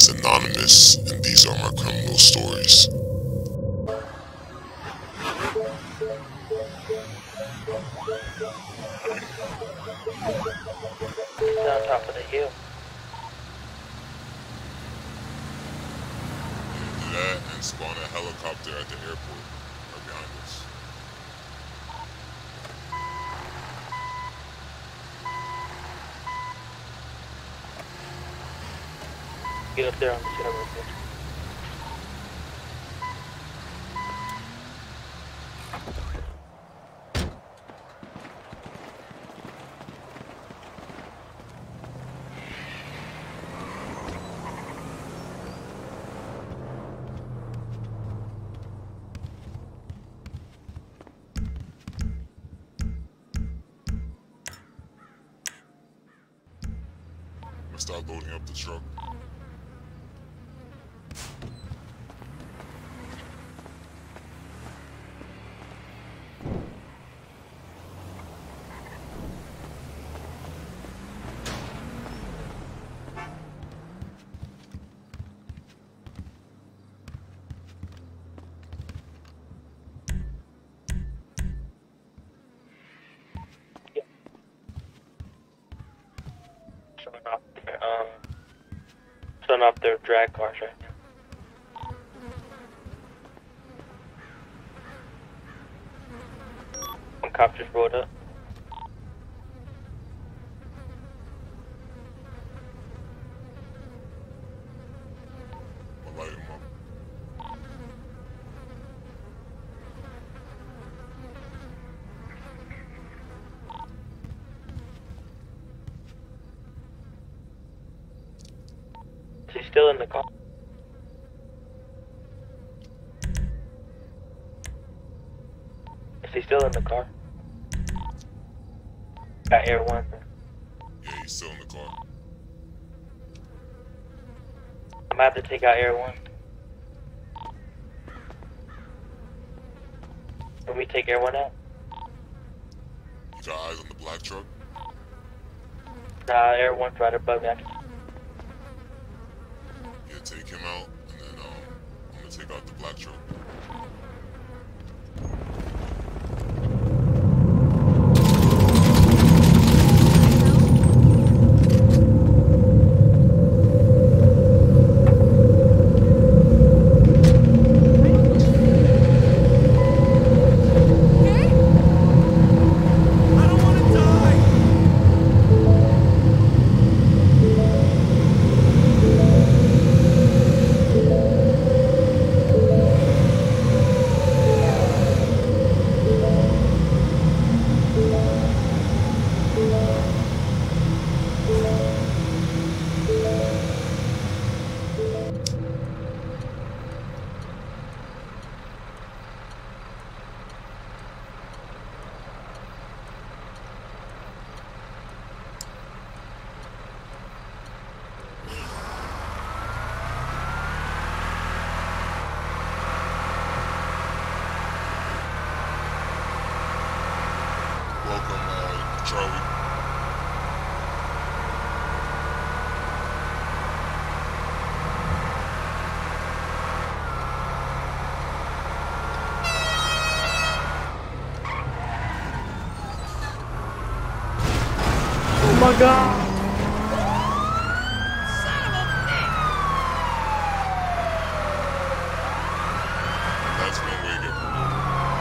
is Anonymous, and these are my criminal stories. It's on top of the hill. Do that and spawn a helicopter at the airport right behind us. Get up there on the center real quick. I'm gonna start loading up the truck. Showing off their drag cars right now. One cop just rolled up. I'll light him up. Is he still in the car? Is he still in the car? Got Air 1. Yeah, he's still in the car. I'm about to take out Air 1. Can we take Air 1 out? You got eyes on the black truck? Nah, Air 1's right above me. Yeah, take him out, and then I'm gonna take out the black truck. Welcome, Charlie. Oh my god! That's one way to get pulled over.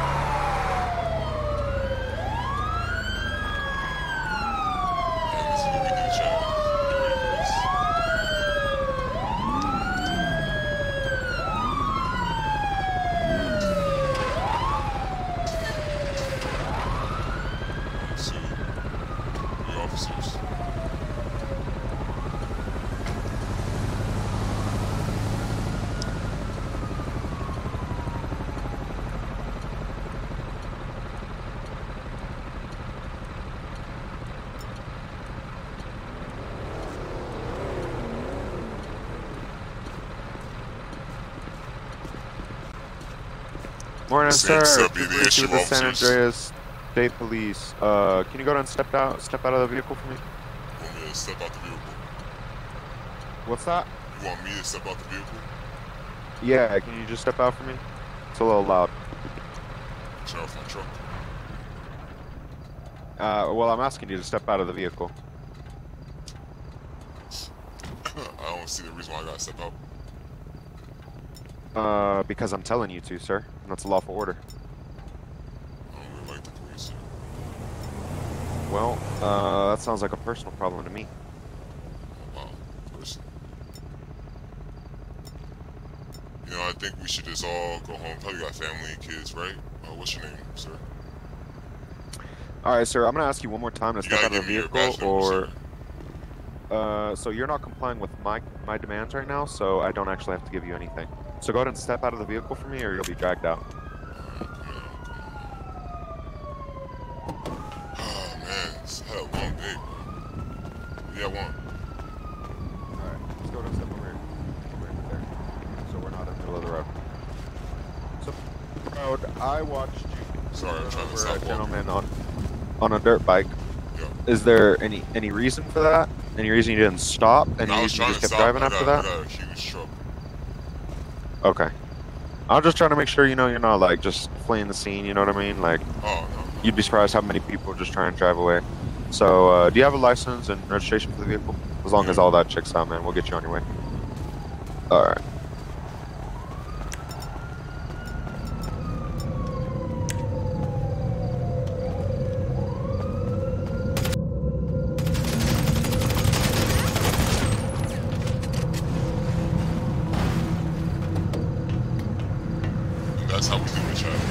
And this is what we do, chat. Get ready for this. So, the officers. Morning, Same sir. sub, be the This is issue, the San officers. Andreas State Police. Can you go down and step out of the vehicle for me? Want me to step out the vehicle? What's that? You You want me to step out the vehicle? Yeah, can you just step out for me? It's a little loud. Turn off my truck. Well, I'm asking you to step out of the vehicle. I don't see the reason why I gotta step out. Because I'm telling you to, sir. And that's a lawful order. I don't really like the police, sir. Well, that sounds like a personal problem to me. Wow, person. You know, I think we should just all go home. Probably got family and kids, right? What's your name, sir? Alright, sir, I'm gonna ask you one more time to You step gotta out of the give me your vehicle, badge number, or... so you're not complying with my demands right now, so I don't actually have to give you anything. So go ahead and step out of the vehicle for me, or you'll be dragged out. Oh man, it's had a long day, bro. Yeah, one. Alright, let's go ahead and step over here. Over here, there. So we're not in the middle of the road. So, road, I watched you. Sorry, I'm trying to over stop a walking. gentleman on a dirt bike. Yeah. Is there any reason for that? Any reason you didn't stop? Any I was reason you trying just to kept stop. driving after I that? got a huge truck. Okay. I'm just trying to make sure, you're not, like, just fleeing the scene, you know what I mean? Like, Oh, no. you'd be surprised how many people just try and drive away. So, do you have a license and registration for the vehicle? As long as all that checks out, man, we'll get you on your way. Alright. That's how we do it, Chad.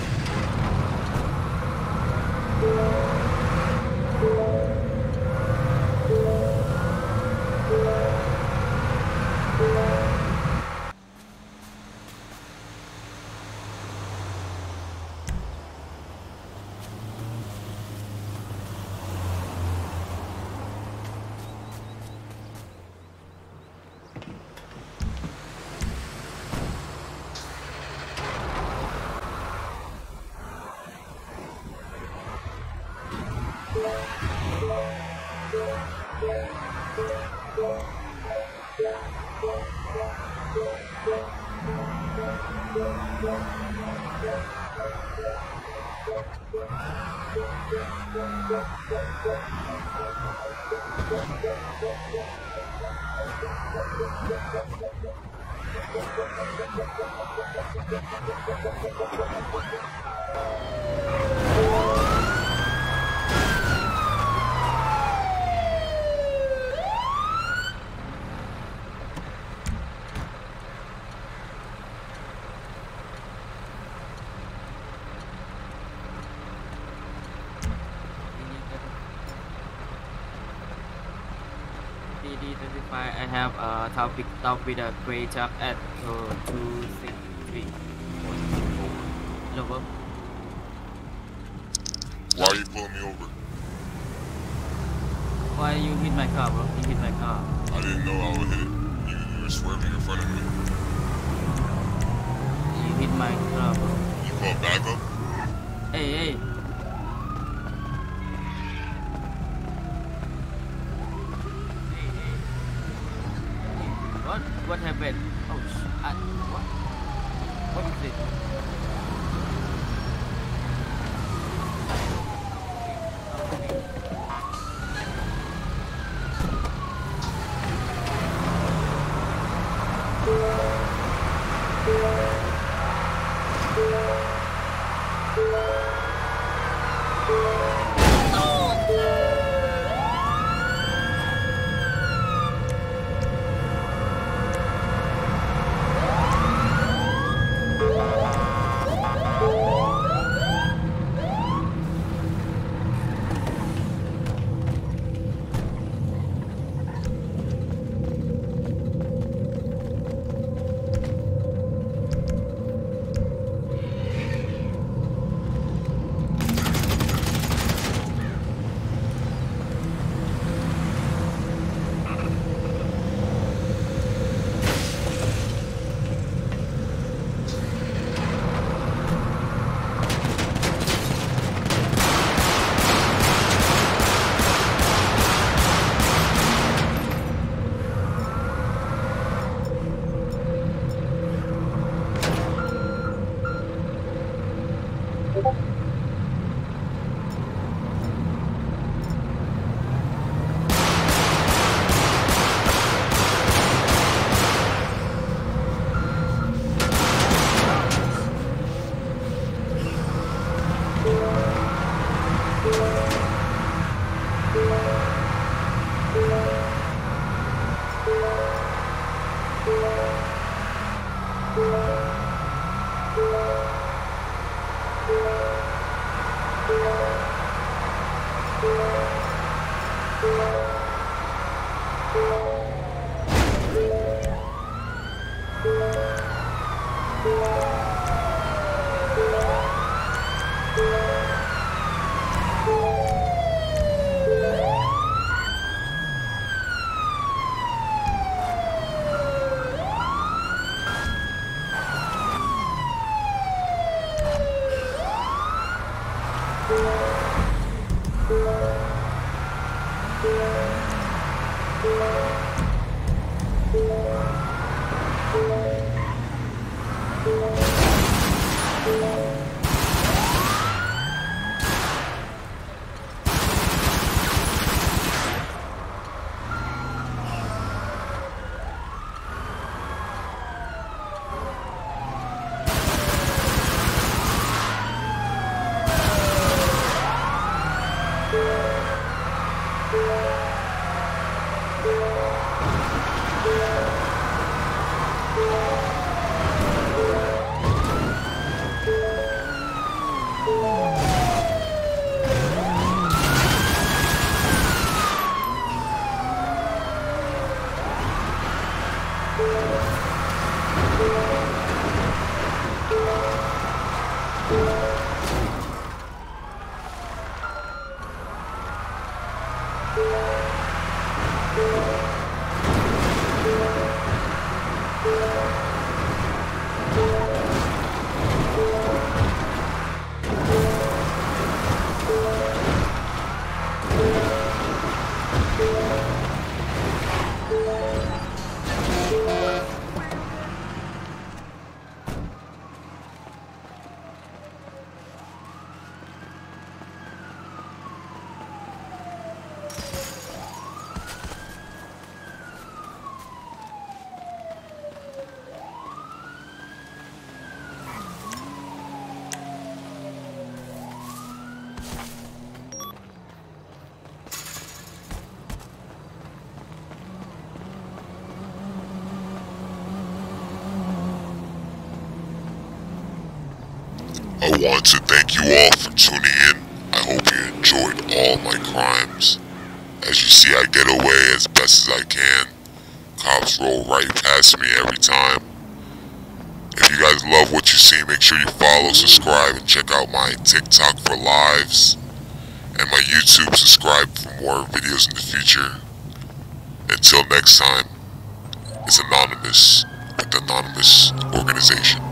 DD25, I have a topic stop with a gray truck at 263. Hello, Why are you pulling me over? why you hit my car, bro? You hit my car. I didn't know I would hit it. You were swerving in front of me. You hit my car, bro. You called backup? Hey, hey. What happened? Oh, what is it? I want to thank you all for tuning in. I hope you enjoyed all my crimes. As you see, I get away as best as I can. Cops roll right past me every time. If you guys love what you see, make sure you follow, subscribe, and check out my TikTok for lives. And my YouTube, subscribe for more videos in the future. Until next time, it's Anonymous with the Anonymous Organization.